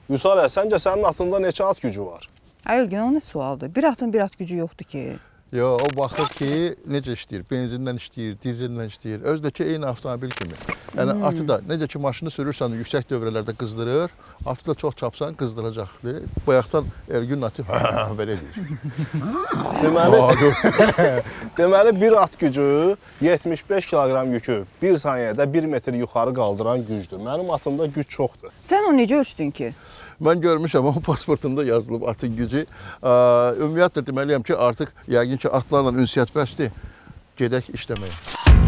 Vüsal, səncə sənin atında neçə at gücü var? Əlgin, o nə sualdır? Bir atın bir at gücü yoxdur ki. Yo, o baxır ki, necə işləyir, benzindən işləyir, dizeldən işləyir, özdəki eyni avtomobil kimi. Yəni atı da, necə ki maşını sürürsən, yüksək dövrələrdə qızdırır, atı da çox çapsan qızdıracaqdır. Bayaqdan Ergün atı belə deyir. Deməli, bir at gücü 75 kiloqram yükü 1 saniyədə 1 metr yuxarı qaldıran gücdür. Mənim atımda güc çoxdur. Sən onu necə ölçdün ki? Mən görmüşəm, ama pasportumda yazılıb atın gücü. Ümumiyyətlə deməliyəm ki, artıq yəqin ki, atlarla ünsiyyət bəsdir, gedək işləməyə.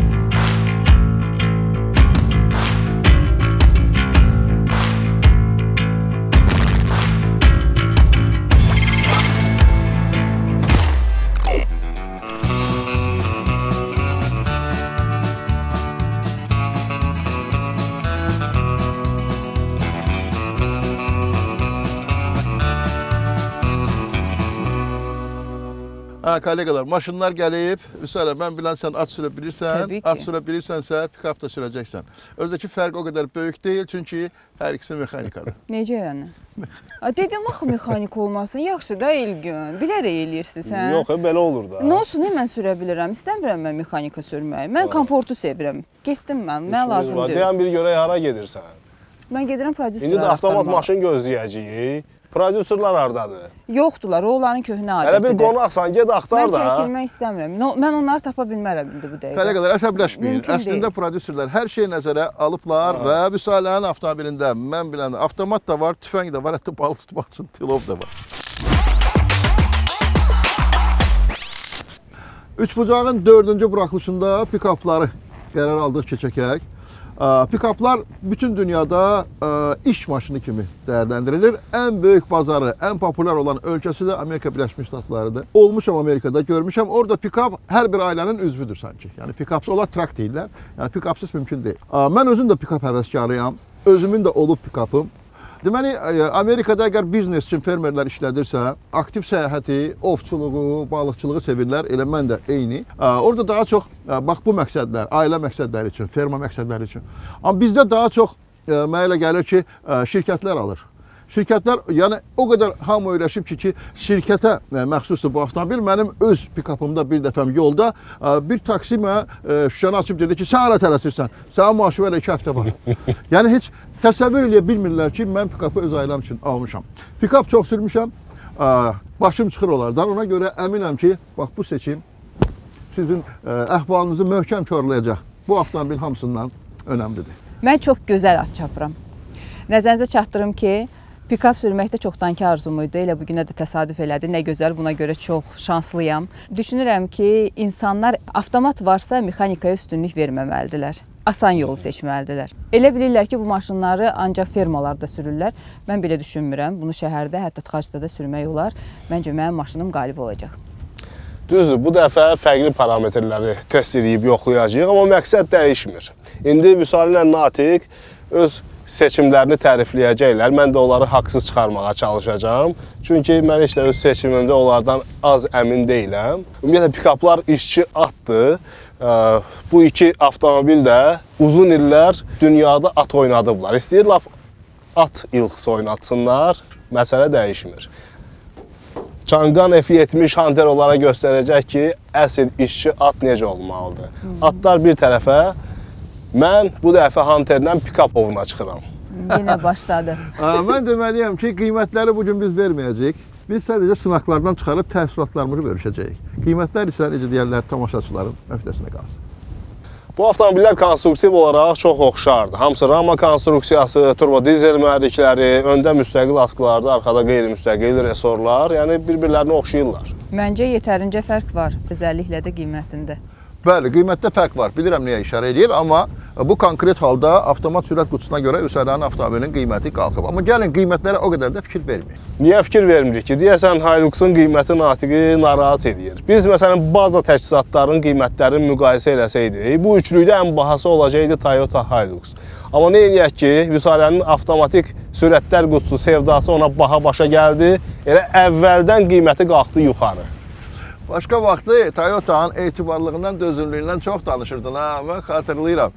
Kollegalar, maşınlar gəlib. Vüsal, mən bilən sən at sürə bilirsən. At sürə bilirsənsə, pikap da sürəcəksən. Özdəki fərq o qədər böyük deyil, çünki hər ikisi mexanikadır. Necə yəni? Dedim, axı mexanik olmasın, yaxşı da Elgün. Bilərək eləyirsin sən. Yox, belə olur da. Nə olsun, mən sürə bilirəm. İstəmirəm mən mexanika sürməyi. Mən komfortu sevirəm. Getdim mən lazımdır. Deyən bir görək, hara gedirsən? Mən gedirəm prodüserlər. İndi də avtomat maşın gözləyəcəyik. Prodüserlər hardadır? Yoxdular, o onların köhnə adətidir. Hələ bir qonaqsan, ged axtar da. Mən çəkilmək istəmirəm. Mən onları tapa bilmərəm indi bu dəqiqə. Kollegalar, əsəbləşməyin. Əslində prodüserlər hər şey nəzərə alıblar və Vüsalın avtomobilində mən bilən avtomat da var, tüfəng də var, hətta balıq tutmaq üçün tilov da var. Üçbucağın 4-cü buraxılışında pikapları qərar aldıq keçəkək. Pikaplar bütün dünyada iş maşını kimi dəyərləndirilir. Ən böyük bazarı, ən populyar olan ölkəsi də Amerika Birləşmiş Ştatlarıdır. Olmuşam Amerikada, görmüşəm. Orada pikap hər bir ailənin üzvüdür sanki. Yəni pikapsız, onlar trak deyirlər. Yəni pikapsız mümkün deyil. Mən özüm də pikap həvəskarıyam. Özümün də olub pikapım. Deməli, Amerikada əgər biznes üçün fermerlər işlədirsə, aktiv səyahəti, ovçuluğu, balıqçılığı sevirlər, elə mən də eyni. Orada daha çox, bax bu məqsədlər, ailə məqsədləri üçün, ferma məqsədləri üçün. Amma bizdə daha çox mənə elə gəlir ki, şirkətlər alır. Şirkətlər, yəni o qədər hamı öyrəşib ki, şirkətə məxsusdur bu avtomobil. Mənim öz pikapımda bir dəfəm yolda bir taksi mənə şüşəni açıb dedi ki, sən hara tələsirsən, sənin maaşı və 2 həftə var. Yəni heç təsəvvür eləyə bilmirlər ki, mən pikapı öz ailəm üçün almışam. Pikap çox sürmüşəm, başım çıxır onlardan. Ona görə əminəm ki, bax bu seçim sizin əhvalınızı möhkəm korlayacaq. Bu avtomobil hamısından önəmlidir. Mən çox gözəl at çapıram. Nəzərinizə çatdırım ki, pikap sürməkdə çoxdankı arzumuydu. Elə bugünə də təsadüf elədi. Nə gözəl, buna görə çox şanslıyam. Düşünürəm ki, insanlar avtomat varsa mexanikaya üstünlük verməməlidirlər. Asan yolu seçməlidirlər. Elə bilirlər ki, bu maşınları ancaq fermalarda sürürlər. Mən belə düşünmürəm. Bunu şəhərdə, hətta tıxacda da sürmək olar. Məncə, mənim maşınım qalib olacaq. Düzdür, bu dəfə fərqli parametrləri test edib yoxlayacağıq, amma məqsəd dəyişmir. İndi Vüsal ilə Natiq öz seçimlərini tərifləyəcəklər. Mən də onları haqsız çıxarmağa çalışacağım. Çünki mən heç də öz seçimimdə onlardan az əmin deyiləm. Ümumiyyətlə, pikaplar işçi atdır. Bu iki avtomobil də uzun illər dünyada at oynadıblar. İstəyirlər at ilxısı oynatsınlar, məsələ dəyişmir. Çangan F70 Hunter onlara göstərəcək ki, əsl işçi at necə olmalıdır. Atlar bir tərəfə, mən bu dəfə Hunterdən pikap ovuna çıxıram. Yenə başladı. Mən deməliyəm ki, qiymətləri bugün biz verməyəcəyik. Biz sadəcə sınaqlardan çıxarıb təəssüratlarımızı bölüşəcəyik. Qiymətlər isə, necə deyərlər, tamaşaçıların öhdəsinə qalsın. Bu avtomobillər konstruktiv olaraq çox oxşardır. Hamısı rama konstruksiyası, turbo dizel mühərrikləri, öndə müstəqil askılarda, arxada qeyri-müstəqil resorlar, yəni bir-birlərinə oxşayırlar. Məncə yetərincə fərq var, özəlliklə də qiymətində. Bəli, qiymətdə fərq var. Bilirəm niyə işarə edir, amma bu konkret halda avtomat sürət qutusuna görə Vüsalın avtomobilinin qiyməti qalxıb. Amma gəlin qiymətlərə o qədər də fikir verməyin. Niyə fikir vermirik ki? Deyəsən Hilux'un qiyməti Natiqi narahat edir. Biz məsələn baza təchizatların qiymətlərini müqayisə eləsəydik, bu üçlükdə ən bahası olacaqdı Toyota Hilux. Amma nə eləyək ki, Vüsalın avtomatik sürətlər qutusu sevdası ona baha başa gəldi, elə əvvəldən qiyməti qalxdı yuxarı. Başqa vaxtı Toyota'nın etibarlığından, dözümlüyündən çox danışırdın, ha, mən xatırlayıram.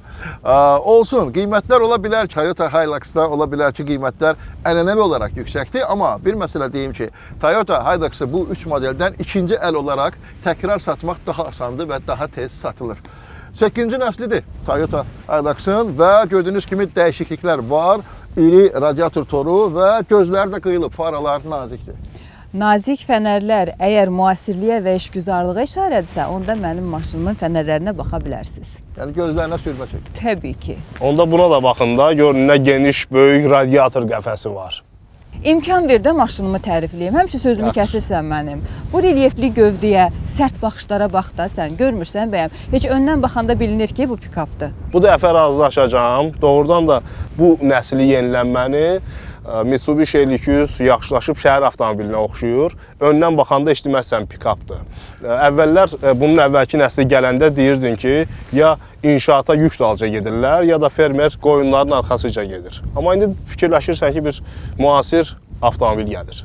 Olsun, qiymətlər ola bilər, Toyota Hilux'da ola bilər ki, qiymətlər ənənəvi olaraq yüksəkdir, amma bir məsələ deyim ki, Toyota Hilux'ı bu 3 modeldən ikinci əl olaraq təkrar satmaq daha asandır və daha tez satılır. 8-ci nəslidir Toyota Hilux'ın və gördüyünüz kimi dəyişikliklər var. İri radiator toru və gözləri də qıyılıb, faralar nazikdir. Nazik fənərlər əgər müasirliyə və işgüzarlığa işarədirsə, onda mənim maşınımın fənərlərinə baxa bilərsiniz. Yəni gözlərinə sürmə çək. Təbii ki. Onda buna da baxın da, görün nə geniş, böyük radiator qəfəsi var. İmkan ver də maşınımı tərifləyim. Həmişə sözümü kəsirsən mənim. Bu relyefli gövdəyə, sərt baxışlara bax da sən, görmürsən bəyəm. Heç öndən baxanda bilinir ki, bu pikapdır. Bu dəfə razılaşacağam. Doğrudan da bu nəsli yenilənməni Mitsubishi L200 yaxşılaşıb şəhər avtomobilinə oxşuyur. Öndən baxanda eşitməzsən pikapdır. Əvvəllər, bunun əvvəlki nəsli gələndə deyirdin ki, ya inşaata yük dalca gedirlər, ya da fermer qoyunların arxasıca gedir. Amma indi fikirləşirsən ki, bir müasir avtomobil gəlir.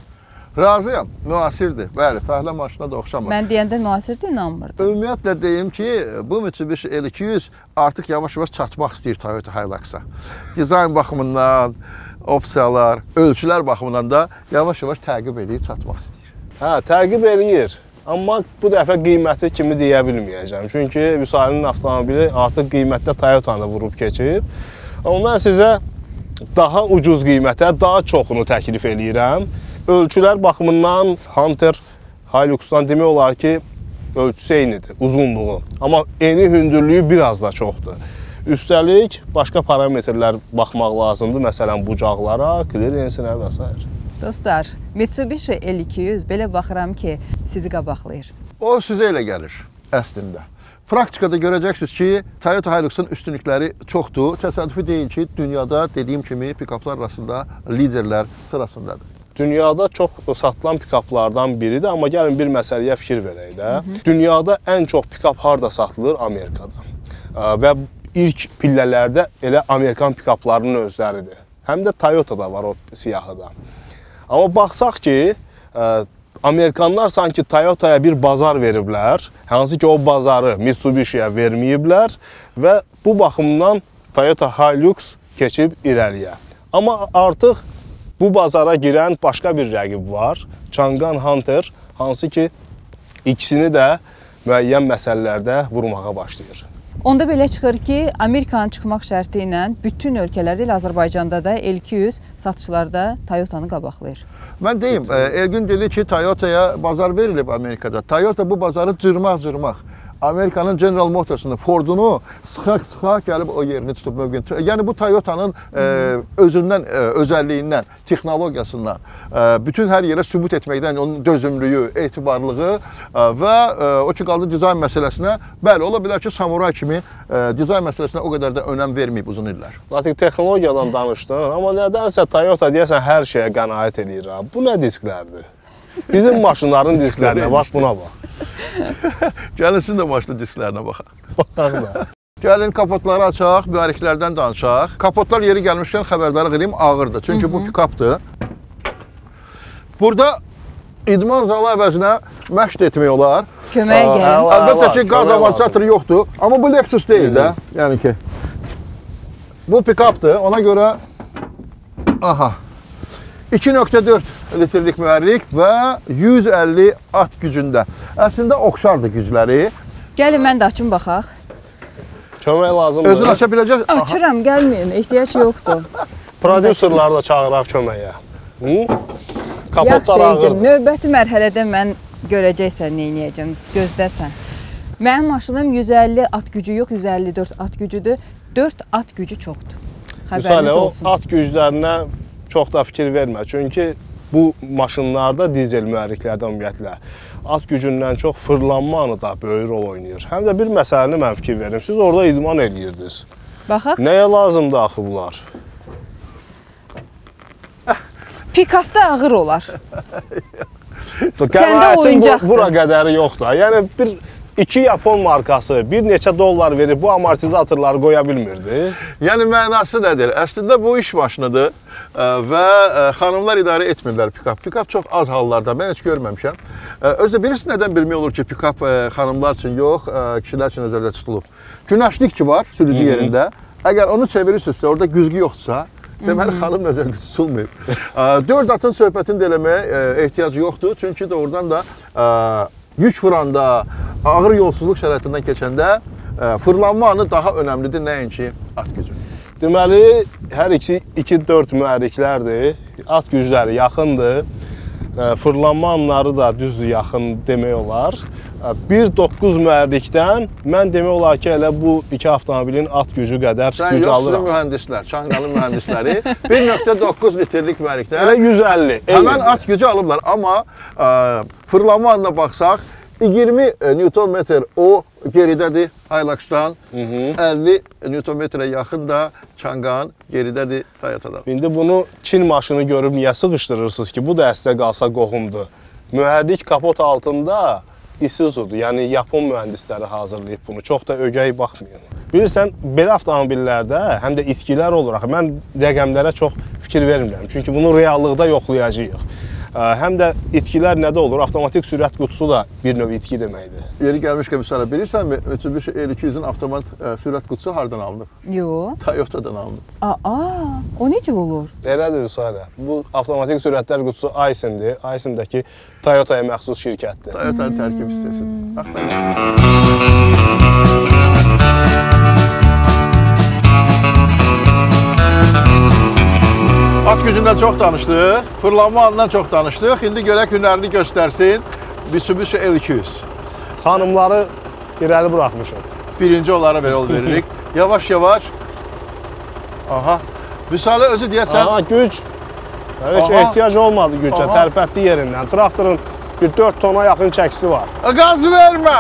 Razıyam, müasirdir. Bəli, fəhlə maşına da oxşamır. Mən deyəndə müasirdir, inanmırdım. Ümumiyyətlə deyim ki, bu Mitsubishi L200 artıq yavaş-yavaş çatmaq istəyir Toyota Hilux'a. Dizayn baxımından, opsiyalar, ölçülər baxımından da yavaş-yavaş təqib edir, çatmaq istəyir. Hə, təqib eləyir. Amma bu dəfə qiyməti kimi deyə bilməyəcəm. Çünki Vüsalinin avtomobili artıq qiymətdə Toyota'nı vurub keçib. Amma mən sizə daha ucuz qiymətə, daha çoxunu təklif eləyirəm. Ölçülər baxımından Hunter Hilux'dan demək olar ki, ölçüsü eynidir, uzunluğu. Amma eni hündürlüyü biraz da çoxdur. Üstəlik, başqa parametrlər baxmaq lazımdır. Məsələn, bucaqlara, klirensinə və s. Dostlar, Mitsubishi L200 belə baxıram ki, sizi qabaqlayır. O sizə elə gəlir əslində. Praktikada görəcəksiniz ki, Toyota Hilux'ın üstünlükləri çoxdur. Təsadüfi deyil ki, dünyada dediyim kimi pikaplar arasında liderlər sırasındadır. Dünyada çox satılan pikaplardan biridir, amma gəlin bir məsələyə fikir verək də. Dünyada ən çox pikap harda satılır? Amerikada. Və ilk pillələrdə elə Amerikan pikaplarının özləridir. Həm də Toyota'da var o siyahıda. Amma baxsaq ki, Amerikanlar sanki Toyota'ya bir bazar veriblər, hansı ki o bazarı Mitsubishi'yə verməyiblər və bu baxımdan Toyota Hilux keçib irəliyə. Amma artıq bu bazara girən başqa bir rəqib var, Changan Hunter, hansı ki ikisini də müəyyən məsələlərdə vurmağa başlayır. Onda belə çıxır ki, Amerikanın çıxmaq şərti ilə bütün ölkələrdə, elə Azərbaycanda da L200 satışlarda Toyota'nı qabaqlayır. Mən deyim, Elgün dedi ki, Toyota'ya bazar verilib Amerikada. Toyota bu bazarı cırmaq. Amerikanın General Motors'unu, Ford'unu sıxaq gəlib o yerini tutub mövqeyi. Yəni bu Toyota'nın özündən, özəlliyindən, texnologiyasından, bütün hər yerə sübut etməkdən onun dözümlüyü, etibarlığı və o ki qaldı dizayn məsələsinə, bəli, ola bilər ki, Samuray kimi dizayn məsələsinə o qədər də önəm verməyib uzun illər. Lakin texnologiyadan danışdın, amma nədənsə Toyota deyəsən hər şeyə qənaət edir. Bu nə disklərdir? Bizim maşınların disklərinə bax, buna bax. Gəlin sizin də maşının disklərinə baxaq. Baxaq da. Gəlin kapotları açaq, mühərriklərdən danışaq. Kapotlar yeri gəlmişkən xəbərdarlıq edeyim, ağırdır. Çünki bu pikapdır. Burada idman zalı əvəzinə məşq etmək olar. Köməyə gəlin. Əlbəttə ki, qaz avansatoru yoxdur. Amma bu Lexus deyil də. Yəni ki, bu pikapdır. Ona görə, aha, 2.4 litrlik mühərrik və 150 at gücündə. Əslində oxşardır gücləri. Gəlin, mən də açın, baxaq. Kömək lazımdır. Özün aça biləcək. Açıram, gəlməyin, ehtiyac yoxdur. Prodüserləri da çağıraq köməyə. Kapotlar ağırdır. Növbəti mərhələdə mən görəcəksən, neyniyəcəm, gözdəsən. Mənim maşınım 150 at gücü yox, 154 at gücüdür. 4 at gücü çoxdur. Xəbəriniz olsun. O at güclərinə çox da fikir vermə. Çünki bu maşınlarda dizel mühərriklərdə ümumiyyətlə at gücündən çox fırlanma anı da böyük rol oynayır. Həm də bir məsələni mən fikir verim. Siz orada idman eləyirdiniz. Baxaq. Nəyə lazımdır axı bunlar? Pikapda ağır olar. Səndə oyuncaqdır. Bura qədəri yoxdur. Yəni bir İki Yapon markası bir neçə dollar verib bu amortizatorları qoya bilmirdi. Yəni mənası nədir? Əslində bu iş maşınıdır və xanımlar idarə etmirlər pikap. Pikap çox az hallarda, mən heç görməmişəm. Özdə birisi nədən bilmək olur ki, pikap xanımlar üçün yox, kişilər üçün nəzərdə tutulub. Günəşlik ki var sürücü yerində. Əgər onu çevirirsinizsə, orada güzgü yoxdursa, deməli xanım nəzərdə tutulmayıb. 4 atın söhbətini də eləməyə ehtiyac yoxdur. Çünki doğrudan da yük vuranda, ağır yolsuzluq şəraitindən keçəndə fırlanma anı daha önəmlidir, nəinki at gücü. Deməli, hər ikisi 2-4 mühərriklərdir. At gücləri yaxındır. Fırlanma anları da düzdür, yaxın demək olar. 1.9 mühərrikdən mən demək olar ki, elə bu iki avtomobilin at gücü qədər güc alıram. Sizin mühəndislər, Çanqalı mühəndisləri 1.9 litrlik mühərrikdən elə 150. Həmən at gücü alıblar, amma fırlanma anına baxsaq, 20 Nm o geridədir Hilux'dan, 50 Nm yaxın da Çanqan geridədir Toyota'dan. İndi bunu Çin maşını görüb niyə sıxışdırırsınız ki, bu da əslə qalsa qohumdur. Mühərrik kapot altında Isuzu'dur, yəni Yapon mühəndisləri hazırlayıb bunu, çox da ögəy baxmayın. Bilirsən, belə avtomobillərdə həm də itkilər olaraq mən rəqəmlərə çox fikir vermirəm, çünki bunu reallıqda yoxlayacağıq. Həm də itkilər nədə olur? Avtomatik sürət qutusu da bir növ itki deməkdir. Yeri gəlmişkən misal, bilirsənmi, Mitsubishi L200-ün avtomat sürət qutusu hardan alınıb? Yox. Toyota'dan alınıb. O necə olur? Elədir Suayla. Bu avtomatik sürətlər qutusu Aisin'dir. Aisin'dəki Toyota'ya məxsus şirkətdir. Toyota'nın tərkib hissəsidir. Bax, belə. At gücündən çox danışdıq, fırlanma anından çox danışdıq. İndi görək hünərini göstərsin Mitsubishi L200. Xanımları irəli buraxmışıq. Birinci onlara belə yol veririk. Yavaş-yavaş. Aha. Misalı özü deyəsən. Aha, güc. Heç ehtiyac olmadı gücə, tərpətdi yerindən. Traktorun bir 4 tona yaxın çəkisi var. Qaz vermə!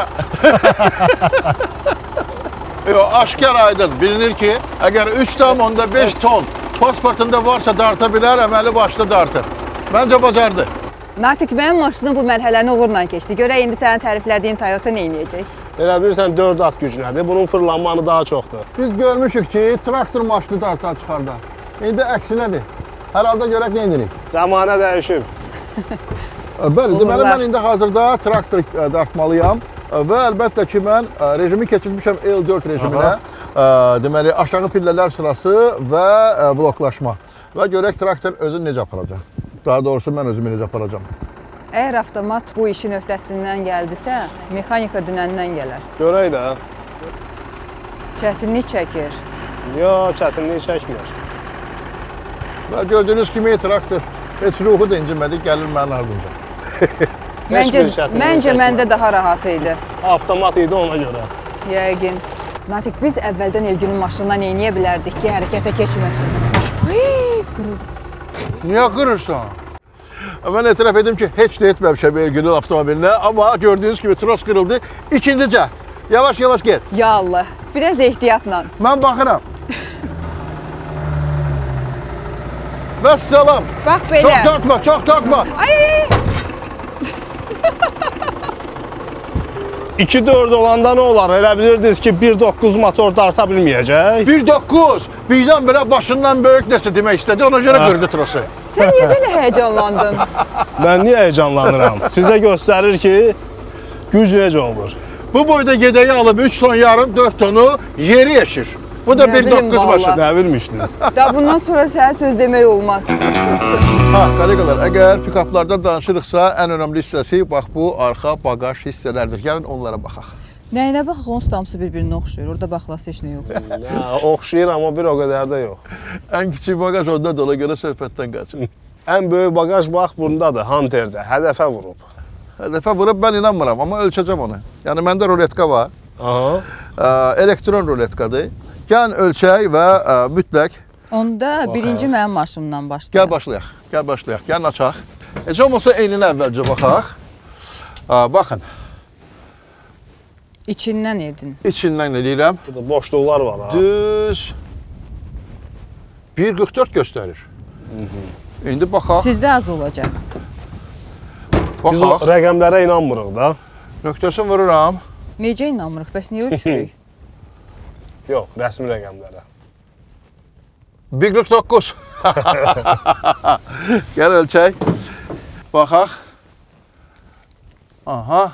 Yox, aşkar aydın. Bilinir ki, əgər 3,5 ton pasportunda varsa darta bilər, əməli başlı dartır. Məncə bacardı. Natiq, mənim maşınım bu mərhələni uğurla keçdi. Görək, indi sənin təriflədiyin Toyota nə edəcək? Elə bilirsən 4 at gücünədir, bunun fırlanmanı daha çoxdur. Biz görmüşük ki, traktor maşını dartar çıxardar. İndi əksinədir. Hər halda görək nə edirik. Zamanə dəyişib. Bəli, deməli mən indi hazırda traktor dartmalıyam və əlbəttə ki, mən rejimi keçirmişəm L4 rejiminə. Deməli, aşağı pillələr sırası və bloklaşma. Və görək traktor özünü necə aparacaq. Daha doğrusu mən özümü necə aparacam. Əgər avtomat bu işin öhdəsindən gəldisə, mexanika dünəndən gələr. Görək də. Çətinlik çəkir. Yox, çətinlik çəkmir. Və gördüyünüz kimi traktor heç ruhu da incimədi, gəlir mənim ardınca. Məncə məndə daha rahat idi. Avtomat idi ona görə. Yəqin. Natiq, biz əvvəldən Elgünün maşınına neyniyə bilərdik ki, hərəkətə keçməsin? Niyə qırırsan? Mən etiraf edim ki, heç də etməmişəm Elgünün avtomobilinə, amma gördüyünüz kimi tros qırıldı. İkinci cəhd. Yavaş-yavaş get. Ya Allah, biraz ehtiyatla. Mən baxıram. Vəssalam. Bax belə. Çox dartma, çox dartma. Ay! 2-4 olanda nə olar? Elə bilirdiniz ki, 1.9 motor darta bilməyəcək. 1.9. Birdən-birə başından böyük nəsə demək istədi, ona görə qırdı trosu. Sən niyə belə həyəcanlandın? Mən niyə həyəcanlanıram? Sizə göstərir ki, güc necə olur. Bu boyda gedəyi alıb 3 ton yarım, 4 tonu yeri eşir. Bu da 1.9 başı. Nə bilmişdiniz? Da bundan sonra sənə söz demək olmaz. Ha, kollegalar, əgər pikaplardan danışırıqsa, ən önəmli hissəsi bax bu arxa bagaj hissələrdir. Gəlin onlara baxaq. Nəyinə baxaq, onun stamsı bir-birinə oxşuyur. Orada baxılası heç nə yox. Oxşayır, amma bir o qədər də yox. Ən kiçik bagaj ondan da ona görə söhbətdən qaçın. Ən böyük bagaj bax bundadır, Hunter'də. Hədəfə vurub. Hədəfə vurub mən inanmıram, amma ölçəcəm onu. Yəni məndə ruletka var. Aha. Elektron ruletkadır. Gəlin ölçək və mütləq. Onda birinci mənim maşınımdan başlayaq. Gəl başlayaq, gəl başlayaq, gəlin açaq. Heç olmasa eyninə əvvəlcə baxaq. Baxın. İçindən edin. İçindən eləyirəm. Burada boşluqlar var ha. Düz 1.44 göstərir. İndi baxaq. Sizdə az olacaq. Biz o Baxaq. rəqəmlərə inanmırıq da. Nöqtəsini vururam. Necə inanmırıq? Bəs niyə ölçürük? Yox, rəsmi rəqəmlərə. 1.49. Gəl ölçək. Baxaq. Aha.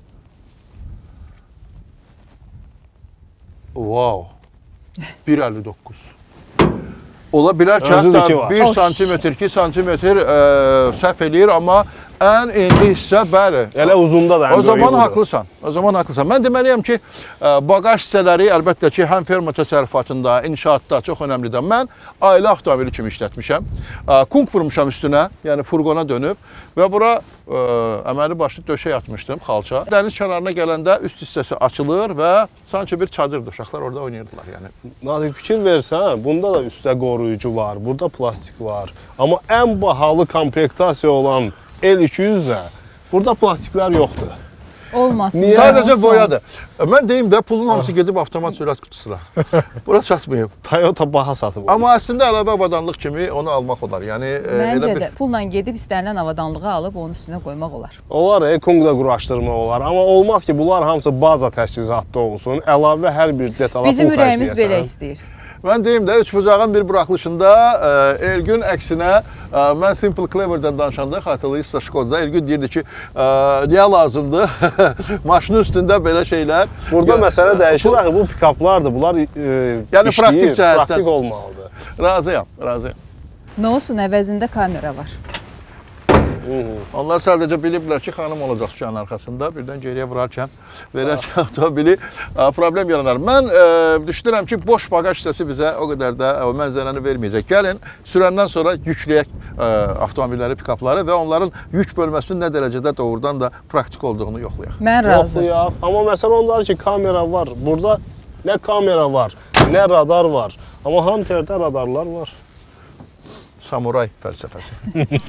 Wow. 1.59. Ola bilər ki, Özü də ki hətta var. 1 santimetr, 2 santimetr səhv eləyir, amma ən enli hissə bəli. Elə uzunda da O zaman haqlısan. O zaman haqlısan. Mən deməliyəm ki, baqaj hissələri əlbəttə ki, həm ferma təsərrüfatında, inşaatda çox önəmlidir. Mən ailə avtomobili kimi işlətmişəm. Kunk vurmuşam üstünə, yəni furqona dönüb və bura əməli başlı döşək atmışdım, xalça. Dəniz kənarına gələndə üst hissəsi açılır və sanki bir çadırdır. Uşaqlar orada oynayırdılar. Yəni. Nazik fikir versən, bunda da üstə qoruyucu var, burada plastik var. Amma ən bahalı komplektasiya olan L200-də burada plastiklər yoxdur. Olmasın. Niyə? Sadəcə boyadır. Mən deyim də, pulun hamısı gedib avtomat sürət qutusuna. Bura çatmayıb. Toyota baha satıb. Amma əslində əlavə avadanlıq kimi onu almaq olar. Yəni Məncə də pulla gedib istənilən avadanlığı alıb onun üstünə qoymaq olar. Olar, Kungda quraşdırmaq olar. Amma olmaz ki, bunlar hamısı baza təchizatda olsun. Əlavə hər bir detala pul Bizim ürəyimiz xərcləyəsən. belə istəyir. Mən deyim də, üç bucağın bir buraxılışında Elgün əksinə, mən Simple Clever'dən danışanda, xatırlayırsınız Şkodada, Elgün deyirdi ki, niyə lazımdır? Maşının üstündə belə şeylər. Burada məsələ dəyişir, axı bu pikaplardır, bunlar Yəni praktik cəhətdən. praktik olmalıdır. Razıyam, razıyam. Nə olsun, əvəzində kamera var. Onlar sadəcə biliblər ki, xanım olacaq şüşənin arxasında, birdən geriyə vurarkən, verərkən avtomobili problem yaranar. Mən düşünürəm ki, boş baqaj hissəsi bizə o qədər də o mənzərəni verməyəcək. Gəlin, sürəndən sonra yükləyək avtomobilləri, pikapları və onların yük bölməsinin nə dərəcədə doğrudan da praktik olduğunu yoxlayaq. Mən razı. Yoxlayaq, amma məsələ ondadır ki, kamera var. Burada nə kamera var, nə radar var. Amma Hunter'də radarlar var. Samuray fəlsəfəsi.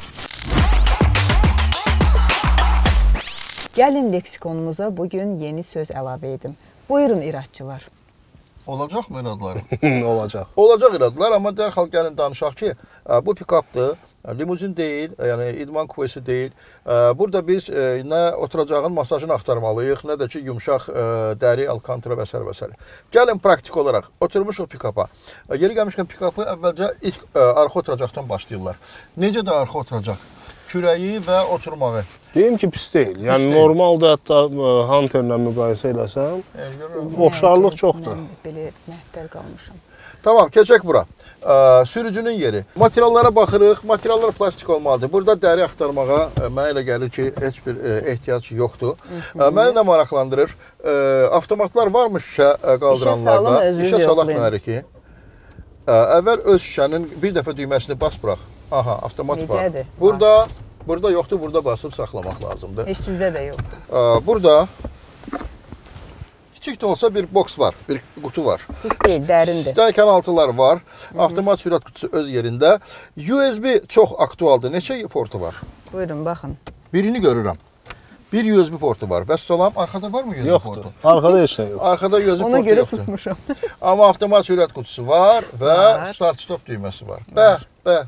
Gəlin leksikonumuza bugün yeni söz əlavə edim. Buyurun iradçılar. Olacaqmı iradları? Olacaq. Olacaq iradlar, amma dərhal gəlin danışaq ki, bu pikapdır, limuzin deyil, yəni idman kupesi deyil. Burada biz nə oturacağın masajını axtarmalıyıq, nə də ki, yumşaq dəri, alkantara və s. və s. Gəlin praktik olaraq oturmuşuq pikapa. Yeri gəlmişkən pikapı əvvəlcə ilk arxa oturacaqdan başlayırlar. Necə də arxa oturacaq? Kürəyi və oturmağı. Deyim ki, pis deyil. Yəni deyil. normalda hətta Hunter'la müqayisə eləsəm, oxşarlıq çoxdur. Mən belə məhtəl qalmışam. Tamam, keçək bura. Sürücünün yeri. Materiallara baxırıq. Materiallar plastik olmalıdır. Burada dəri axtarmağa mənə elə gəlir ki, heç bir ehtiyac yoxdur. Məni də maraqlandırır. Avtomatlar varmı şüşə qaldıranlarda? İşə salaq mənəri ki. Əvvəl öz şüşənin bir dəfə düyməsini bas bıraq. Aha, avtomat var. Necədir? Burada yoxdur, burada basıb saxlamaq lazımdır. Heç sizdə də yox. Burada kiçik də olsa bir boks var, bir qutu var. Pis deyil, dərindir. Staykan altılar var. Avtomat sürət qutusu öz yerində. USB çox aktualdır. Neçə portu var? Buyurun, baxın. Birini görürəm. Bir USB portu var. Vəssalam, arxada varmı USB Yoxdur. portu? Arxada heç nə yox. Arxada USB portu Ona yoxdur. görə susmuşam. Amma avtomat sürət qutusu var və Var. start-stop düyməsi var. Bəh.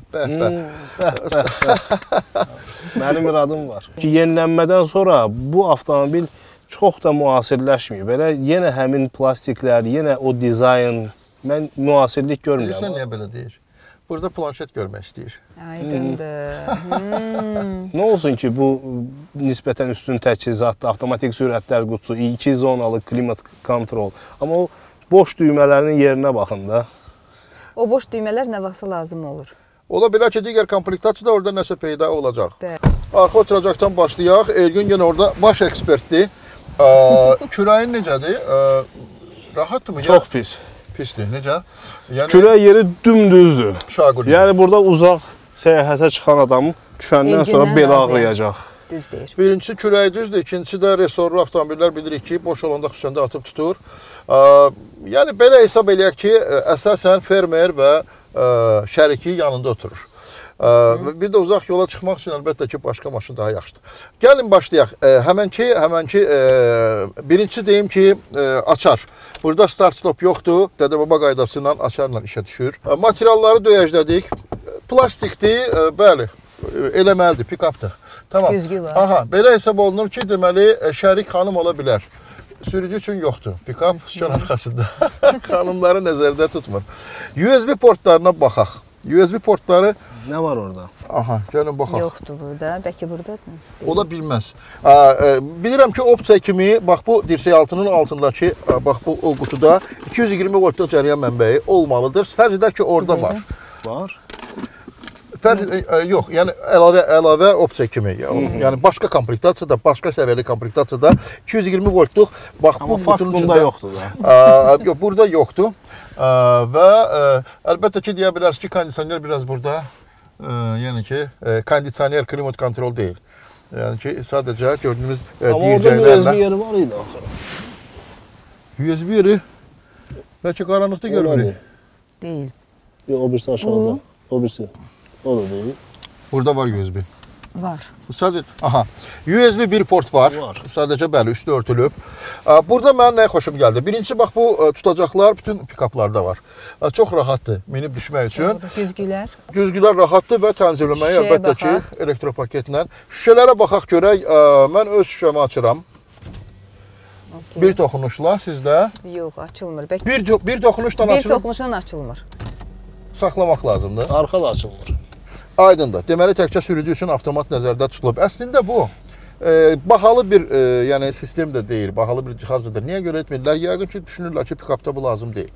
Mənim iradım var. Ki, yenilənmədən sonra bu avtomobil çox da müasirləşməyib. Belə yenə həmin plastiklər, yenə o dizayn, mən müasirlik Bilirsən görmürəm. niyə belə deyir? Burada planşet görmək istəyir. Aydındır. Nə olsun ki, bu nisbətən üstün təchizatlı, avtomatik sürətlər qutusu, 2 zonalı klimat kontrol. Amma o boş düymələrinin yerinə baxın da. O boş düymələr nə vaxtsa lazım olur. Ola bilər ki, digər komplektasiya da orada nəsə peyda olacaq. Bəli. Arxa oturacaqdan başlayaq. Elgün yenə orada baş ekspertdir. Kürəyin necədir? Rahatdırmı? Çox pis. Pisdir. Necə? Yəni, Kürək yeri dümdüzdür. şaqur. Yəni burada uzaq səyahətə çıxan adam düşəndən sonra İlgindən bel razıyam. ağrıyacaq. Düz deyir. Birincisi kürəyi düzdür, ikincisi də resorlu avtomobillər bilirik ki, boş olanda xüsusən də atıb tutur. Yəni belə hesab eləyək ki, əsasən fermer və şəriki yanında oturur. Bir də uzaq yola çıxmaq üçün əlbəttə ki, başqa maşın daha yaxşıdır. Gəlin başlayaq. Həmənki birinci deyim ki, açar. Burada start-stop yoxdur. Dədə-baba qaydası ilə açarla işə düşür. Materialları döyəclədik. Plastikdir, bəli, eləməlidir, pikapdır. Tamam. Güzgü var. Aha, belə hesab olunur ki, deməli, şərik xanım ola bilər. sürücü üçün yoxdur. Pikap sükan arxasında. Xanımları nəzərdə tutmur. USB portlarına baxaq. USB portları Nə var orada? aha, gəlin baxaq. Yoxdur burada. Bəlkə burdadır. Ola bilməz. Bilirəm ki, opsiya kimi, bax bu dirsək altının altındakı, bax bu o qutuda 220 voltluq cəryan mənbəyi olmalıdır. Fərz edək ki, orada var. Var. Yox, yəni əlavə opsiya kimi. Yəni başqa komplektasiyada, başqa səviyyəli komplektasiyada 220 voltluq bax bu qutunun bunda yoxdur da. Yox, burada yoxdur. Və əlbəttə ki, deyə bilərsiniz ki, kondisioner biraz burada, yəni ki, kondisioner klimat kontrol deyil. Yəni ki, sadəcə gördüyünüz Amma orada USB yeri var idi axı. USB yeri bəlkə qaranlıqda görmürük. Deyil. Yox, o birisi aşağıda. O birisi. O da deyil. Burada var USB. Var. Sadəcə, aha, USB bir port var. Sadəcə bəli, üstü örtülüb. Burada mənə nə xoşum gəldi? Birincisi, bax bu tutacaqlar bütün pikaplarda var. Çox rahatdır minib düşmək üçün. Güzgülər. Güzgülər rahatdır və tənzimləməyi əlbəttə ki, elektropaketlə. Şüşələrə baxaq görək. Mən öz şüşəmi açıram. Bir toxunuşla sizdə. Yox, açılmır. Bir toxunuşdan Bir açılır. toxunuşla açılmır. Saxlamaq lazımdır. Arxa da açılmır. Aydındır. Deməli, təkcə sürücü üçün avtomat nəzərdə tutulub. Əslində bu, bahalı bir yəni, sistem də deyil, bahalı bir cihazdır. Niyə görə etmirlər? Yəqin ki, düşünürlər ki, pikapda bu lazım deyil.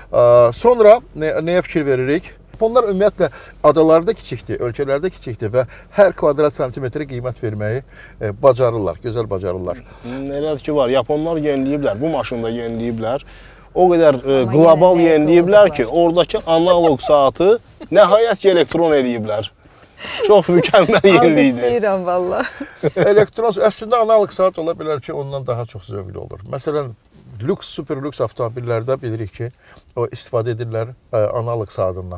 Sonra nəyə fikir veririk? Onlar ümumiyyətlə adalarda kiçikdir, ölkələrdə kiçikdir və hər kvadrat santimetrə qiymət verməyi bacarırlar, gözəl bacarırlar. Elədir ki, var. Yaponlar yeniləyiblər, bu maşını da yeniləyiblər. O qədər qlobal yeniləyiblər ki, oradakı analog saatı nəhayət ki, elektron eləyiblər. Çox mükəmməl yenilikdir. Alqışlayıram valla. Elektron, əslində analog saat ola bilər ki, ondan daha çox zövqlü olur. Məsələn, lüks, super lüks avtomobillərdə bilirik ki, o istifadə edirlər analog saatından.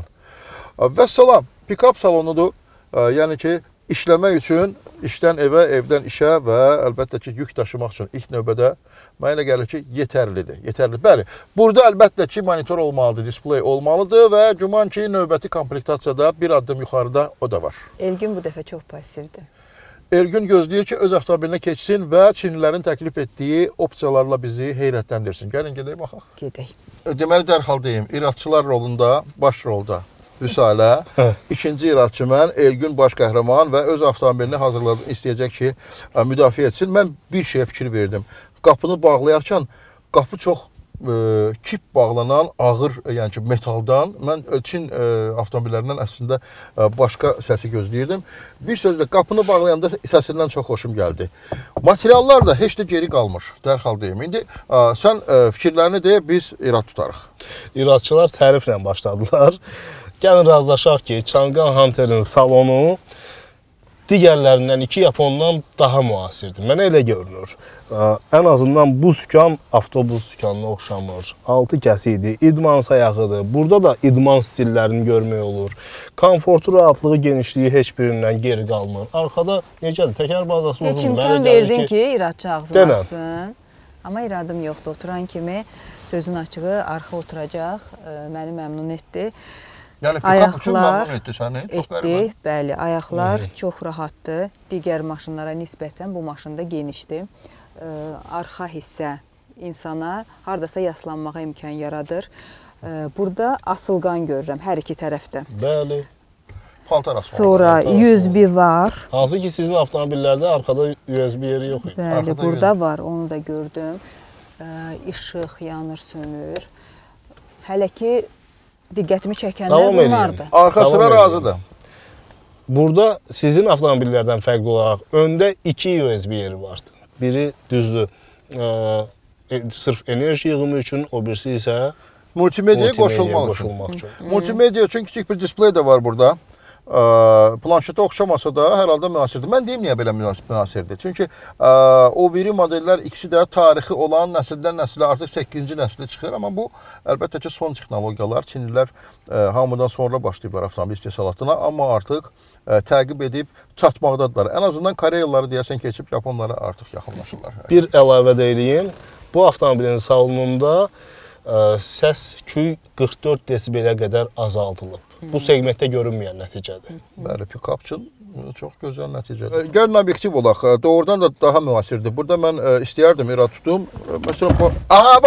Və salam, pikap salonudur. Yəni ki, işləmək üçün, işdən evə, evdən işə və əlbəttə ki, yük daşımaq üçün ilk növbədə mənə elə gəlir ki, yetərlidir. Bəli, burada əlbəttə ki, monitor olmalıdır, display olmalıdır və güman ki, növbəti komplektasiyada bir addım yuxarıda o da var. Elgün bu dəfə çox passivdir. Elgün gözləyir ki, öz avtomobilinə keçsin və Çinlilərin təklif etdiyi opsiyalarla bizi heyrətləndirsin. Gəlin, gedək, baxaq. Gedək. Deməli, dərhal deyim, iradçılar rolunda, baş rolda Vüsalə, ikinci iradçı mən, Elgün baş qəhrəman və öz avtomobilini hazırladı, istəyəcək ki, müdafiə etsin. Mən bir şeyə fikir verdim. Qapını bağlayarkən, qapı çox kip bağlanan, ağır, yəni ki, metaldan, mən Çin avtomobillərindən əslində başqa səsi gözləyirdim. Bir sözlə, qapını bağlayanda səsindən çox xoşum gəldi. Materiallar da heç də geri qalmır, dərhal deyim. İndi sən fikirlərini deyə, biz irad tutarıq. İradçılar təriflə başladılar. Gəlin razılaşaq ki, Changan Hunter'ın salonu digərlərindən, iki Yapondan daha müasirdir. Mənə elə görünür. Ən azından bu sükan avtobus sükanına oxşamır. Altı kəsiydi, idman sayağıdır. Burada da idman stillərini görmək olur. Komfortu, rahatlığı, genişliyi heç birindən geri qalmır. Arkada necədir? Təkər bazası uzundur. Heç imkan verdin ki, iradçı ağzını Denən. açsın. Amma iradım yoxdur. Oturan kimi sözün açığı arxa oturacaq. Məni məmnun etdi. Yəni, pikap üçün məmnun etdi səni? Etdi, bəli. Ayaqlar çox rahatdır. Digər maşınlara nisbətən bu maşında genişdir. Arxa hissə insana hardasa yaslanmağa imkan yaradır. Burada asılqan görürəm hər iki tərəfdə. Bəli. Paltar asmalı. Sonra USB var. Hansı ki, sizin avtomobillərdə arkada USB yeri yox idi. Bəli, Arkada burada var. Onu da gördüm. İşıq yanır, sönür. Hələ ki, diqqətimi çəkənlər bunlardır. Arxa sıra razıdır. Burada sizin avtomobillərdən fərqli olaraq öndə iki USB yeri vardı. Biri düzdür, sırf enerji yığımı üçün, o birisi isə Multimediaya qoşulmaq üçün. Multimedia üçün kiçik bir displey də var burada. Planşetə oxşamasa da hər halda münasirdir. Mən deyim niyə belə münasirdir. Çünki o biri modellər ikisi də tarixi olan nəsildən nəsilə artıq 8-ci nəsli çıxır. Amma bu əlbəttə ki, son texnologiyalar. Çinlilər hamıdan sonra başlayıblar avtomobil istehsalatına. Amma artıq təqib edib çatmaqdadılar. Ən azından Koreyalıları deyəsən keçib Yaponlara artıq yaxınlaşırlar. Bir əlavə də eləyim. Bu avtomobilin salonunda səs-küy 44 desibelə qədər azaldılıb. Bu segmentdə görünməyən nəticədir. Bəli, pick-up üçün çox gözəl nəticədir. Gəlin obyektiv olaq. Doğrudan da daha müasirdir. Burada mən istəyərdim irad tutum. Məsələn,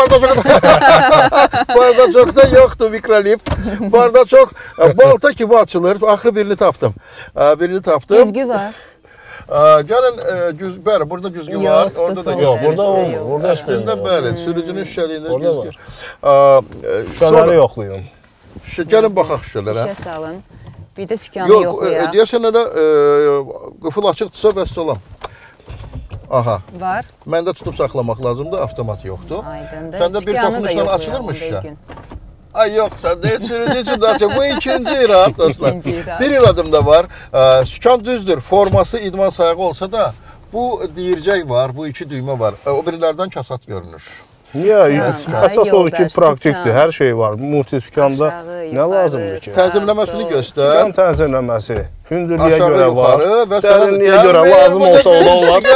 bardacokda yoxdur mikrolift. Bardacok balta kimi açılır. Axırı birini tapdım. Güzgü var. Gəlin, bəli, burada güzgü var. Orada da Yox, burada olmur. Burada əslində bəli, sürücünün şüşəliyində güzgü. Şüşələri yoxlayın. Gəlin baxaq şüşələrə. İşə salın. Bir də sükanı yoxlayaq. Deyəsən elə qıfıl açıqdırsa vəssalam. Aha. Var. Məndə tutub saxlamaq lazımdır, avtomat yoxdur. Aydındır. Səndə bir Sükanı da toxunuşdan yoxlayaq açılırmı onda şüşə? bir gün. Ay yox, səndə heç sürücü üçün daha çox. Bu ikinci irad dostlar. İkinci irad. Bir iradım da var. Sükan düzdür, forması idman sayağı olsa da bu deyircək var, bu iki düymə var. O birilərdən kasat görünür. Niyə? Əsas odur ki, yoldaş, praktikdir, sükan. hər şey var. Multisükanda Aşağı, nə yuxarı, lazımdır ki? Tənzimləməsini göstər. Sükan tənzimləməsi, hündürlüyə Aşağı görə var, yuxarı və dərinliyə görə lazım olsa o da olar.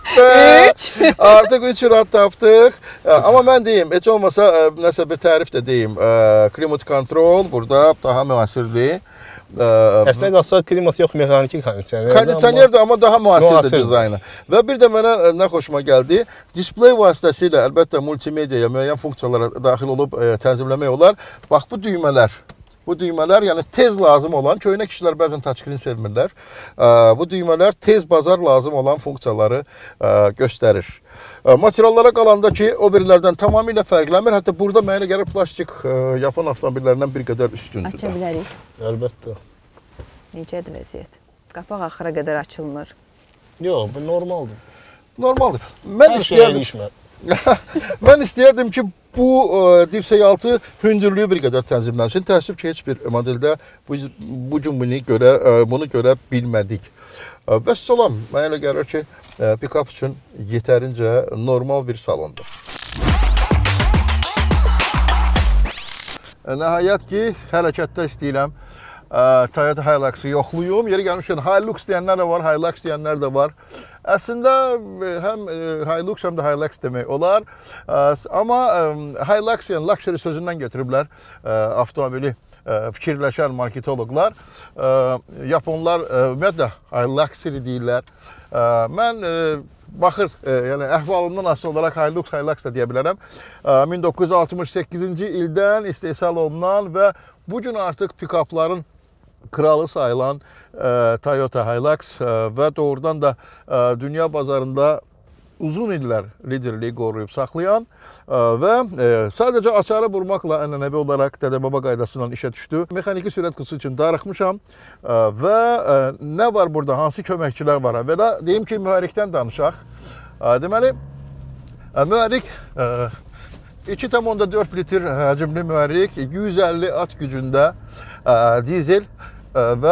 Artıq 3 irad tapdıq. Amma mən deyim, heç olmasa nəsə bir tərif də deyim. Klimat kontrol burada daha müasirdir. Əslində qalsa klimat yox, mexaniki kondisioner. Kondisionerdir, amma daha müasirdir Müasirdir. dizaynı. Və bir də mənə nə xoşuma gəldi, display vasitəsilə əlbəttə multimediaya müəyyən funksiyalara daxil olub tənzimləmək olar. Bax bu düymələr, yəni tez lazım olan, köynə kişilər bəzən touchscreen sevmirlər. Bu düymələr tez bazar lazım olan funksiyaları göstərir. Materiallara qalanda ki, o birilərdən tamamilə fərqlənmir. Hətta burada mənə gəlir plastik Yapon avtomobillərindən bir qədər üstündür. Aça bilərik. Əlbəttə. Necədir vəziyyət? Qapaq axıra qədər açılmır. Yox, bu normaldır. Normaldır. Mən istəyərdim ki, bu dirsəkaltı hündürlüyü bir qədər tənzimlənsin. Təəssüf ki, heç bir modeldə bu gün bunu görə bilmədik. Vəssalam, mənə elə gəlir ki, pick-up üçün yetərincə normal bir salondur. Nəhayət ki, hərəkətdə istəyirəm Toyota Hilux'ı yoxluyum. Yeri gəlmişkən Hilux deyənlər də var, Hilux deyənlər də var. Əslində həm Hilux, həm də Hilux demək olar. Amma Hilux, yəni luxury sözündən götürüblər avtomobili fikirləşən marketoloqlar. Yaponlar ümumiyyətlə Hilux'ı deyirlər. Mən baxır, yəni əhvalımdan asılı olaraq Hilux da deyə bilərəm. 1968-ci ildən istehsal olunan və bu gün artıq pick-upların kralı sayılan Toyota Hilux və doğrudan da dünya bazarında uzun illər liderliyi qoruyub saxlayan və sadəcə açarı vurmaqla ənənəvi olaraq dədə-baba qaydasından işə düşdü. Mexaniki sürət qutusu üçün darıxmışam və nə var burada, hansı köməkçilər var? Belə deyim ki, mühərrikdən danışaq. Deməli, mühərrik 2,4 litr həcmli mühərrik, 150 at gücündə dizel və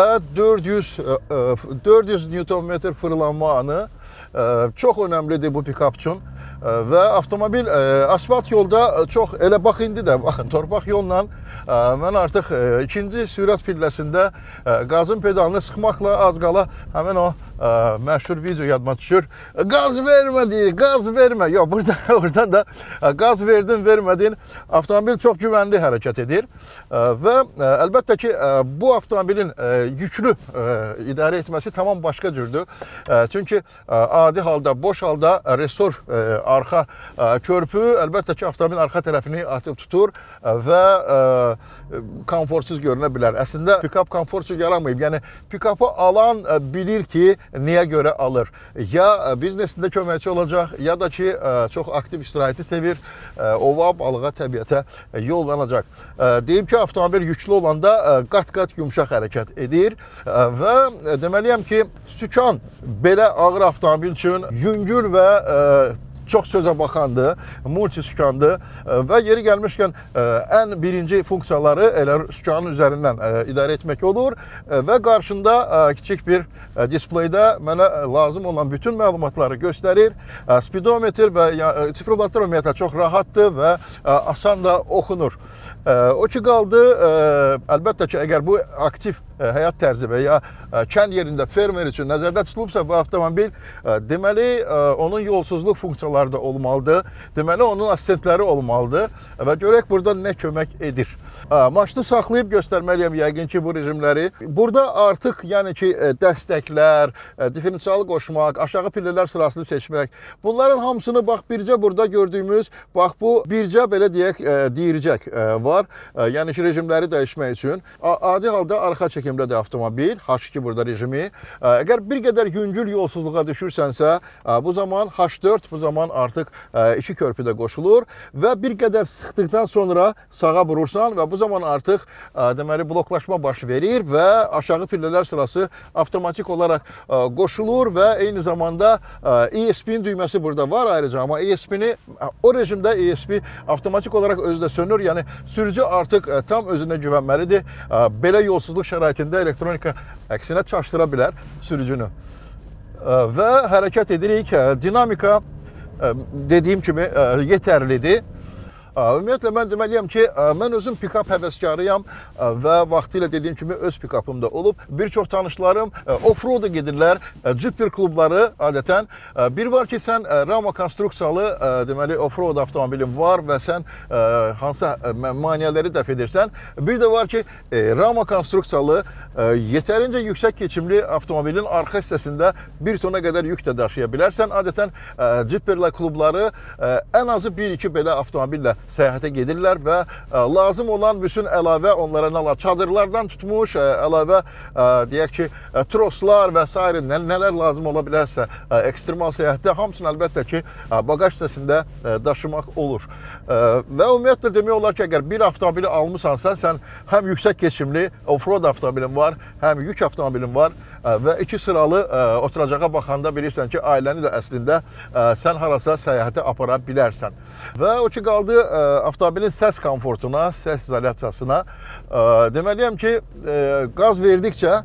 400 Nm fırlanma anı çox önəmlidir bu pick-up üçün. Və avtomobil asfalt yolda çox, elə bax indi də, baxın, torpaq yolla mən artıq ikinci sürət pilləsində qazın pedalını sıxmaqla az qala həmin o məşhur video yadıma düşür. Qaz vermə deyir, qaz vermə. Yox, oradan da qaz verdin, vermədin. Avtomobil çox güvənli hərəkət edir. Və əlbəttə ki, bu avtomobilin yüklü idarə etməsi tamam başqa cürdür. Çünki adi halda, boş halda resor arxa körpü əlbəttə ki, avtomobilin arxa tərəfini atıb tutur və komfortsuz görünə bilər. Əslində, pick-up komfortsuz yaramayıb. Yəni, pick-up'ı alan bilir ki, niyə görə alır. Ya biznesində köməkçi olacaq, ya da ki, çox aktiv istirahəti sevir, ova, balığa, təbiətə yollanacaq. Deyim ki, avtomobil yüklü olanda qat-qat yumşaq hərəkət edir və deməliyəm ki, sükan belə ağır avtomobil üçün yüngül və çox sözə baxandır, multisükandır və yeri gəlmişkən ən birinci funksiyaları elə sükanın üzərindən idarə etmək olur və qarşında kiçik bir displeydə mənə lazım olan bütün məlumatları göstərir. Speedometr və sifrometr ümumiyyətlə çox rahatdır və asan da oxunur. O ki qaldı, əlbəttə ki, əgər bu aktiv həyat tərzi və ya kənd yerində fermer üçün nəzərdə tutulubsa bu avtomobil, deməli onun yolsuzluq funksiyaları da olmalıdır. Deməli onun assistentləri olmalıdır və görək burada nə kömək edir. Maşını saxlayıb göstərməliyəm yəqin ki bu rejimləri. Burada artıq yəni ki dəstəklər, diferensialı qoşmaq, aşağı pillələr sırasını seçmək. Bunların hamısını bax bircə burada gördüyümüz, bax bu bircə belə deyək deyircək var. Yəni ki rejimləri dəyişmək üçün. Adi halda arxa çəkimdədir avtomobil, H2 burada rejimi. Əgər bir qədər yüngül yolsuzluğa düşürsənsə, bu zaman H4, bu zaman artıq 2 körpüdə qoşulur və bir qədər sıxdıqdan sonra sağa vurursan və bu zaman artıq deməli bloklaşma baş verir və aşağı pillələr sırası avtomatik olaraq qoşulur və eyni zamanda ESP-nin düyməsi burada var ayrıca, amma ESP-ni o rejimdə ESP avtomatik olaraq özdə sönür. Yəni sürücü artıq tam özünə güvənməlidir. Belə yolsuzluq şəraitində elektronika əksinə çaşdıra bilər sürücünü. Və hərəkət edirik. Dinamika dediyim kimi yetərlidir. Ümumiyyətlə mən deməliyəm ki, mən özüm pikap həvəskarıyam və vaxtilə dediyim kimi öz pikapım da olub. Bir çox tanışlarım off-road'a gedirlər, Jupiter klubları adətən. Bir var ki, sən rama konstruksiyalı deməli off-road avtomobilin var və sən hansı maneələri dəf edirsən. Bir də var ki, rama konstruksiyalı yetərincə yüksək keçimli avtomobilin arxa hissəsində 1 tona qədər yük də daşıya bilərsən. Adətən Jupiter klubları ən azı 1-2 belə avtomobillə səyahətə gedirlər və lazım olan bütün əlavə onlara nə var? Çadırlardan tutmuş, əlavə deyək ki, troslar və s. nələr lazım ola bilərsə ekstremal səyahətdə hamısını əlbəttə ki, bagaj hissəsində daşımaq olur. Və ümumiyyətlə demək olar ki, əgər bir avtomobili almışsansa, sən həm yüksək keçimli off-road avtomobilin var, həm yük avtomobilin var və 2 sıralı oturacağa baxanda bilirsən ki, ailəni də əslində sən harasa səyahətə apara bilərsən. Və o ki, qaldı avtomobilin səs komfortuna, səs izolyasiyasına. Deməliyəm ki, qaz verdikcə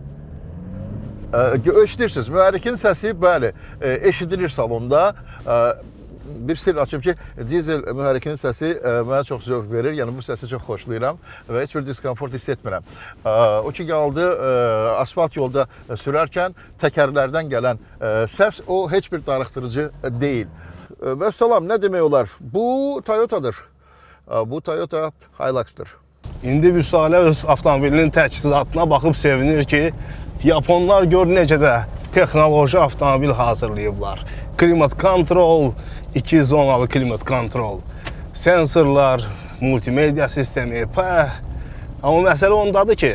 eşidirsiniz. Mühərrikin səsi, bəli, eşidilir salonda. Bir sir açım ki, dizel mühərrikinin səsi mənə çox zövq verir. Yəni, bu səsi çox xoşlayıram və heç bir diskomfort hiss etmirəm. O ki, qaldı asfalt yolda sürərkən təkərlərdən gələn səs, o heç bir darıxdırıcı deyil. Və salam, nə demək olar? Bu Toyota'dır. Bu Toyota Hilux'dır. İndi Vüsalə öz avtomobilinin təchizatına baxıb sevinir ki, Japonlar gör necə də texnoloji avtomobil hazırlayıblar. Klimat kontrol, 2 zonalı klimat kontrol, sensorlar, multimedia sistemi, Amma məsələ ondadır ki,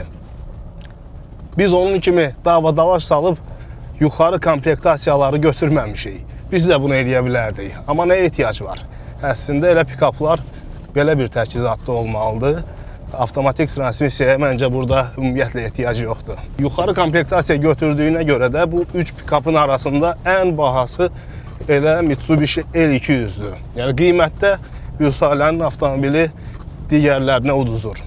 biz onun kimi davadalaş salıb yuxarı komplektasiyaları götürməmişik. Biz də bunu eləyə bilərdik. Amma nəyə ehtiyac var? Əslində elə pikaplar belə bir təchizatda olmalıdır. Avtomatik transmisiyaya məncə burada ümumiyyətlə ehtiyac yoxdur. Yuxarı komplektasiya götürdüyünə görə də bu 3 pikapın arasında ən bahası elə Mitsubishi L200-dür. Yəni qiymətdə Vüsalənin avtomobili digərlərinə uduzur.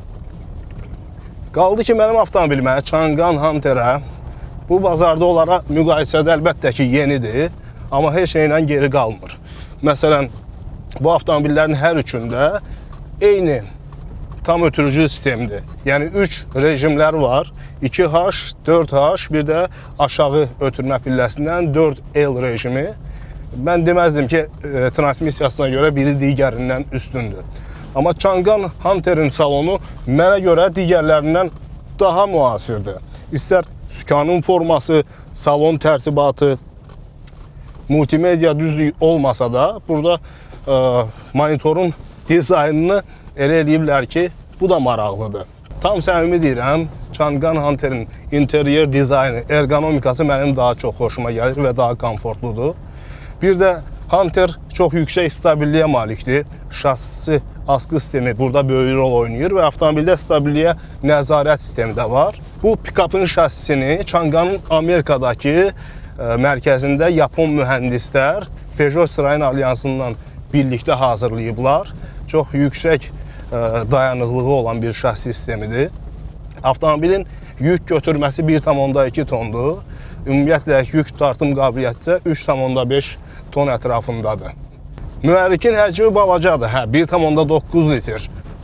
Qaldı ki, mənim avtomobilimə, Changan Hunter'ə, bu bazarda onlara müqayisədə əlbəttə ki, yenidir, amma heç şeylə geri qalmır. Məsələn, bu avtomobillərin hər üçündə eyni tam ötürücü sistemdir. Yəni 3 rejimlər var. 2H, 4H, bir də aşağı ötürmə pilləsindən 4L rejimi. Mən deməzdim ki, transmisiyasına görə biri digərindən üstündür. Amma Changan Hunter'in salonu mənə görə digərlərindən daha müasirdir. İstər sükanın forması, salon tərtibatı, multimedia düzlük olmasa da, burada monitorun dizaynını elə eləyiblər ki, bu da maraqlıdır. Tam səmimi deyirəm, Changan Hunter'in interyer dizaynı, ergonomikası mənim daha çox xoşuma gəlir və daha komfortludur. Bir də Hunter çox yüksək stabilliyə malikdir. Şasisi askı sistemi burada böyük rol oynayır və avtomobildə stabilliyə nəzarət sistemi də var. Bu pikapın şasisini Changan'ın Amerikadakı mərkəzində Yapon mühəndislər Peugeot Citroen Alyansından birlikdə hazırlayıblar. Çox yüksək dayanıqlığı olan bir şasi sistemidir. Avtomobilin yük götürməsi 1,2 tondur. Ümumiyyətlə yük tartım qabiliyyəti 3,5 ton ətrafındadır. Mühərrikin həcmi balacadır, 1,9 litr.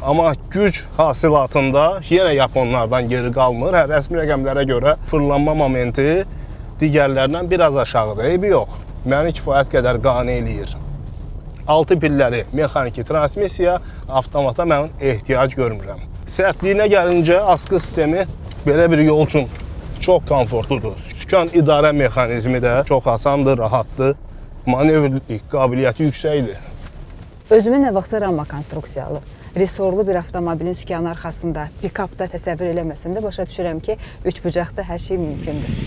Amma güc hasilatında yenə yaponlardan geri qalmır. Rəsmi rəqəmlərə görə fırlanma momenti digərlərindən biraz aşağıdır. Eybi yox, məni kifayət qədər qane eləyir. 6 pilləri mexaniki transmisiya, avtomata mən ehtiyac görmürəm. Sərtliyinə gəlincə, askı sistemi belə bir yol üçün çox komfortludur. Sükan idarə mexanizmi də çox asandır, rahatdır. Manevrlik qabiliyyəti yüksəkdir. Özümü nə vaxtsa rama konstruksiyalı, resorlu bir avtomobilin sükanı arxasında, pikapda təsəvvür eləməsəm də başa düşürəm ki, üçbucaqda hər şey mümkündür.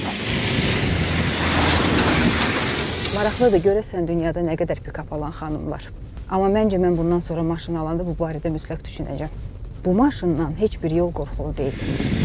Maraqlıdır, görəsən dünyada nə qədər pikap alan xanım var. Amma məncə mən bundan sonra maşın alanda bu barədə mütləq düşünəcəm. Bu maşından heç bir yol qorxulu deyil.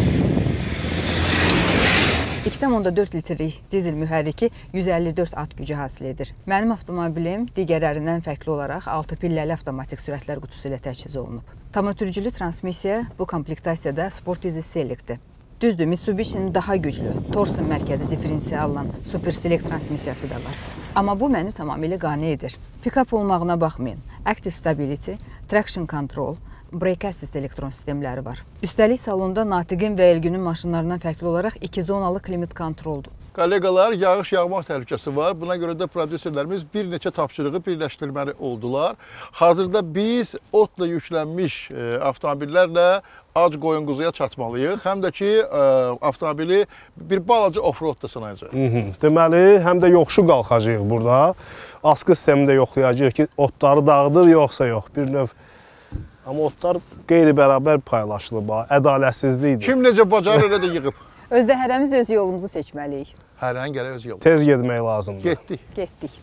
2,4 litrlik dizel mühərriki 154 at gücü hasil edir. Mənim avtomobilim digərlərindən fərqli olaraq 6 pilləli avtomatik sürətlər qutusu ilə təchiz olunub. Tam ötürücülü transmisiya bu komplektasiyada Sport Easy Select'dir. Düzdür, Mitsubishi'nin daha güclü, Torsen mərkəzi diferensiyalla Super Select transmisiyası da var. Amma bu məni tamamilə qane edir. Pick-up olmağına baxmayın, Active Stability, Traction Control, Brake Assist elektron sistemləri var. Üstəlik salonda Natiqin və Elgünün maşınlarından fərqli olaraq 2 zonalı klimat kontroldur. Kollegalar, yağış yağmaq təhlükəsi var. Buna görə də prodüserlərimiz bir neçə tapşırığı birləşdirməli oldular. Hazırda biz otla yüklənmiş avtomobillərlə ac qoyun-quzuya çatmalıyıq. Həm də ki, avtomobili bir balaca off-road da sınayacaq. Deməli, həm də yoxuşu qalxacaq burada. Askı sistemini də yoxlayacaq ki, otları dağıdır, yoxsa yox. Bir növ. Amma otlar qeyri-bərabər paylaşılıb, ədalətsizlikdir. Kim necə bacarır, elə də yığıb. Özdə hərəmiz öz yolumuzu seçməliyik. Hərənin gərək öz yolu. Tez getmək lazımdır. Getdik. Getdik.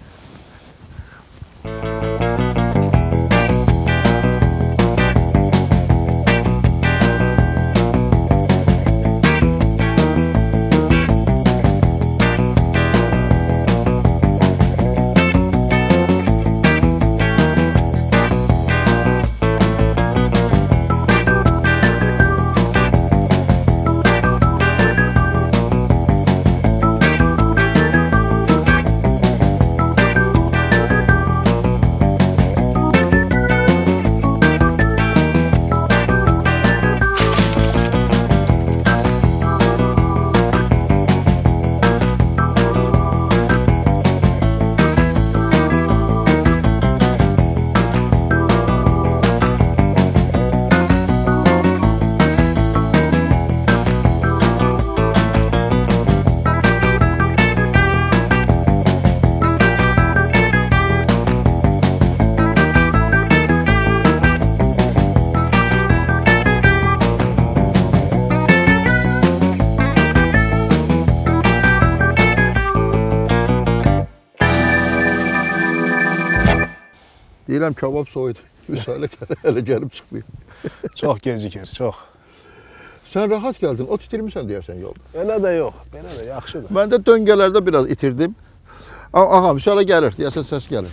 Deyirəm, kabab soyudu. Müsahilə hələ gəlib çıxmayıb. Çox gecikir, çox. Sən rahat gəldin, ot itirmirsən deyərsən yolda. Elə də yox, belə də yaxşıdır. Mən də döngələrdə biraz itirdim. Aha, müsahilə gəlir, deyəsən səs gəlir.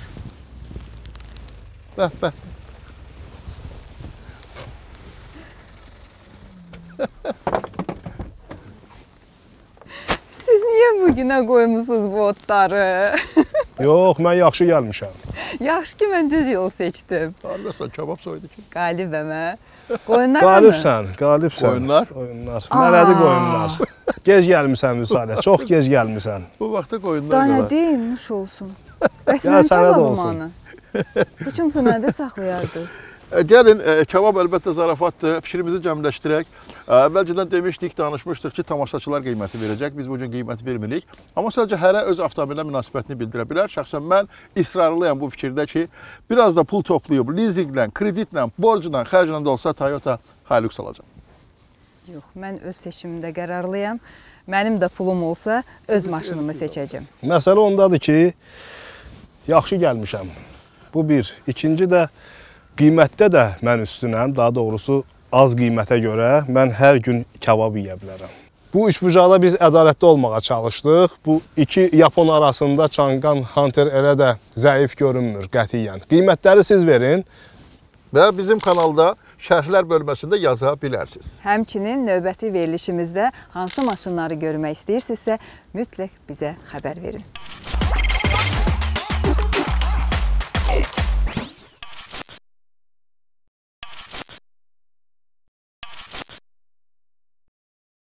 Bəh, bəh. Siz niyə bugünə qoymusunuz bu otları? Yox, mən yaxşı gəlmişəm. Yaxşı ki, mən düz yol seçdim. Haradasan, kabab soydu ki. Qalibəm, hə? Qoyunlar mı? Qalibsən, qalibsən. Qoyunlar? Qoyunlar. Mələdi qoyunlar. Gec gəlmisən Müsahilə, çox gec gəlmisən. Bu vaxtda qoyunlar Daha da nə var. deyim, nuş olsun. Bəs Ya mən sənə də kababım olsun. anı. Üçümüzü nədə saxlayardınız? Gəlin, kabab əlbəttə zarafatdır, fikrimizi cəmləşdirək. Əvvəlcədən demişdik, danışmışdıq ki, tamaşaçılar qiyməti verəcək, biz bugün qiyməti vermirik. Amma sadəcə hərə öz avtomobilə münasibətini bildirə bilər. Şəxsən mən israrlıyam bu fikirdə ki, biraz da pul toplayıb, leasinglə, kreditlə, borcla, xərclə də olsa Toyota Hilux alacam. Yox, mən öz seçimimdə qərarlıyam. Mənim də pulum olsa, öz maşınımı seçəcəm. Məsələ ondadır ki, yaxşı gəlmişəm. Bu bir. İkinci də, qiymətdə də mən üstünəm, daha doğrusu az qiymətə görə mən hər gün kabab yeyə bilərəm. Bu üçbucaqda biz ədalətli olmağa çalışdıq. Bu iki Yapon arasında Changan Hunter elə də zəif görünmür qətiyyən. Qiymətləri siz verin. Və bizim kanalda şərhlər bölməsində yaza bilərsiniz. Həmçinin növbəti verilişimizdə hansı maşınları görmək istəyirsinizsə, mütləq bizə xəbər verin.